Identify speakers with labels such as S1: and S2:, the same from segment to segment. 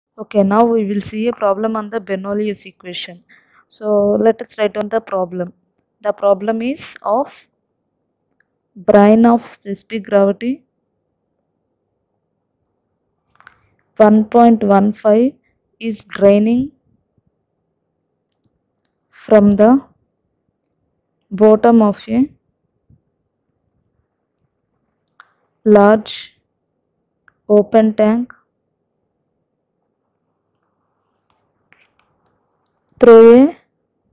S1: Okay, now we will see a problem on the bernoulis equation. So let us write down the problem. The problem is of brine of specific gravity 1.15 is draining from the bottom of a large open tank through a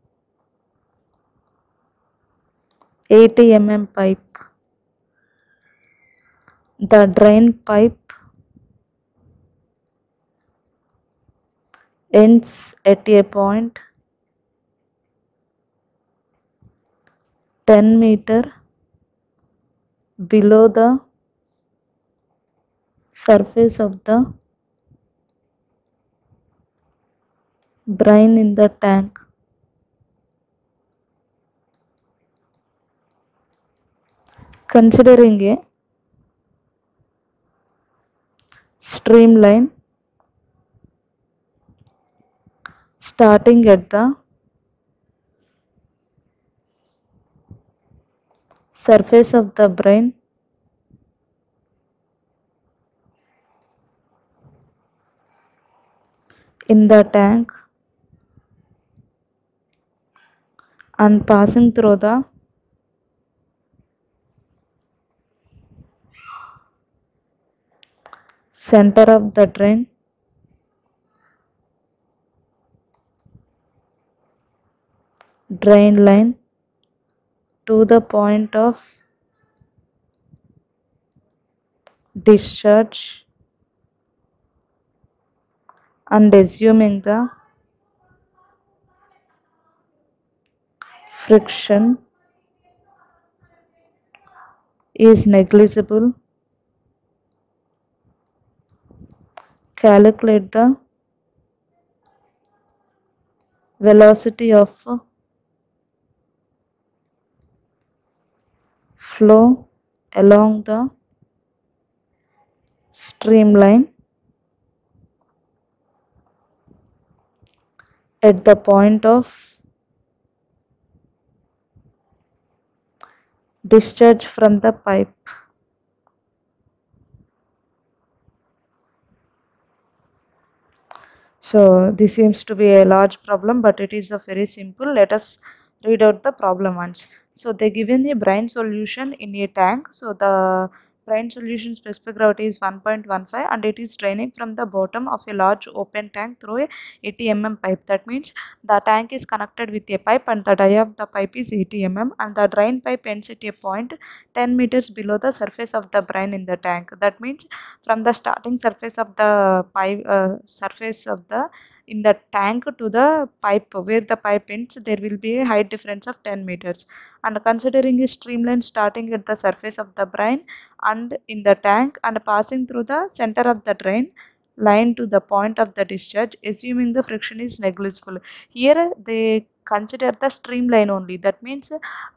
S1: 80 pipe. The drain pipe ends at a point 10 meter below the surface of the brine in the tank. Considering a streamline starting at the surface of the brine in the tank and passing through the center of the drain line to the point of discharge, and assuming the friction is negligible, calculate the velocity of flow along the streamline at the point of discharge from the pipe. So this seems to be a large problem, but it is a very simple. Let us read out the problem once. So they given a brine solution in a tank. So the brine solution specific gravity is 1.15 and it is draining from the bottom of a large open tank through a 80 pipe. That means the tank is connected with a pipe and the dia of the pipe is 80 and the drain pipe ends at a point 10 meters below the surface of the brine in the tank. That means from the starting surface of the pipe surface of the in the tank to the pipe where the pipe ends, there will be a height difference of 10 meters, and considering a streamline starting at the surface of the brine and in the tank and passing through the center of the drain line to the point of the discharge, assuming the friction is negligible. Here they consider the streamline only. That means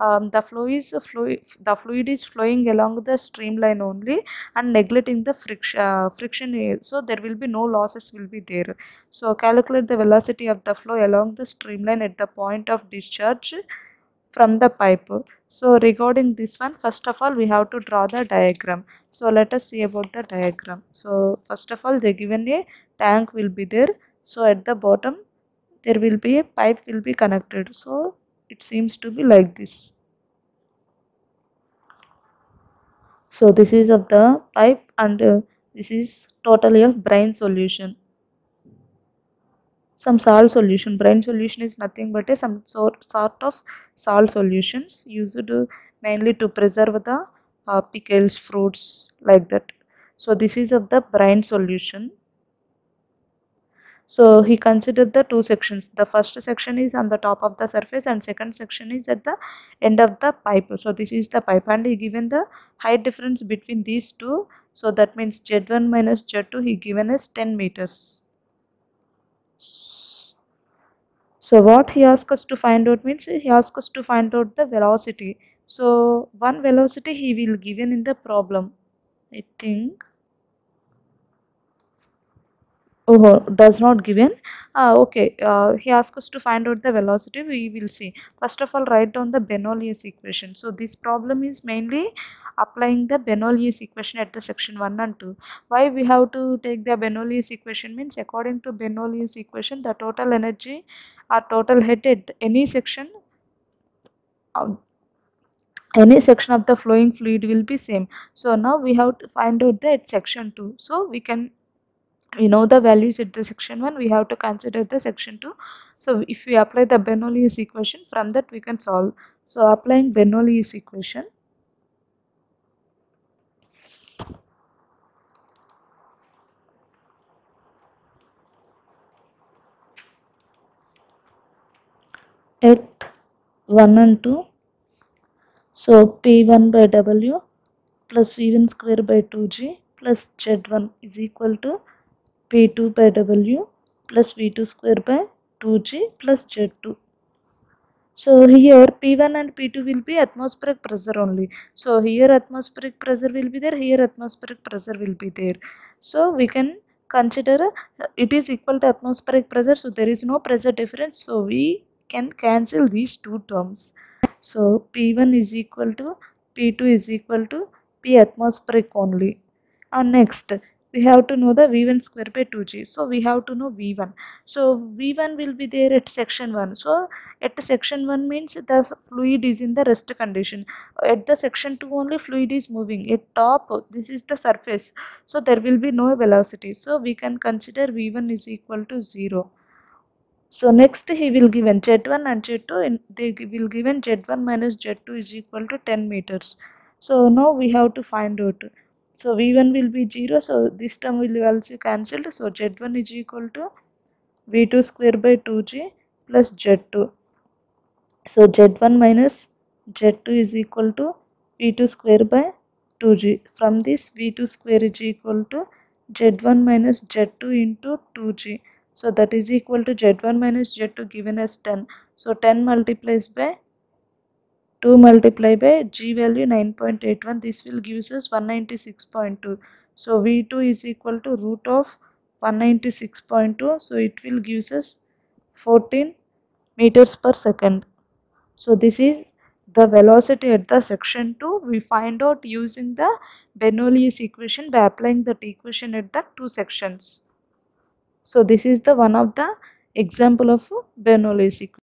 S1: the fluid is flowing along the streamline only and neglecting the friction, so there will be no losses will be there. So calculate the velocity of the flow along the streamline at the point of discharge from the pipe. So regarding this one, first of all we have to draw the diagram. So let us see about the diagram. So first of all they given a tank will be there. So at the bottom there will be a pipe will be connected. So it seems to be like this. So this is of the pipe, and this is totally of brine solution. Some salt solution. Brine solution is nothing but a some sort of salt solutions used mainly to preserve the pickles, fruits, like that. So this is of the brine solution. So he considered the two sections. The first section is on the top of the surface and second section is at the end of the pipe. So this is the pipe, and he given the height difference between these two. So that means Z1 minus Z2 he given as 10 meters. So what he asked us to find out means he asked us to find out the velocity. So one velocity he will given in the problem, I think. Oh, does not given. Okay, he asks us to find out the velocity. We will see. First of all, write down the bernoulis equation. So this problem is mainly applying the bernoulis equation at the section 1 and 2. Why we have to take the bernoulis equation means, according to bernoulis equation, the total energy or total head at uh, any section of the flowing fluid will be same. So now we have to find out the at section 2. So we know the values at the section 1, we have to consider the section 2. So if we apply the bernoulis equation, from that we can solve. So applying bernoulis equation, at 1 and 2, so P1 by W plus V1 square by 2G plus Z1 is equal to P2 by W plus V2 square by 2G plus Z2. So here P1 and P2 will be atmospheric pressure only. So here atmospheric pressure will be there, here atmospheric pressure will be there. So we can consider it is equal to atmospheric pressure. So there is no pressure difference. So we can cancel these two terms. So P1 is equal to P2 is equal to P atmospheric only. And next we have to know the V1 square by 2G. So we have to know V1. So V1 will be there at section 1. So at section 1 means the fluid is in the rest condition. At the section 2 only fluid is moving. At top, this is the surface. So there will be no velocity. So we can consider V1 is equal to 0. So next he will given Z1 and Z2, and they will given Z1 minus Z2 is equal to 10 meters. So now we have to find out. So V1 will be 0. So this term will be also cancelled. So Z1 is equal to V2 square by 2G plus Z2. So Z1 minus Z2 is equal to V2 square by 2G. From this V2 square is equal to Z1 minus Z2 into 2G. So that is equal to Z1 minus Z2 given as 10. So 10 multiplies by 2 multiplied by G value 9.81. This will gives us 196.2. So V2 is equal to root of 196.2. So it will gives us 14 meters per second. So this is the velocity at the section 2. We find out using the Bernoulis equation by applying that equation at the two sections. So this is the one of the example of Bernoulis equation.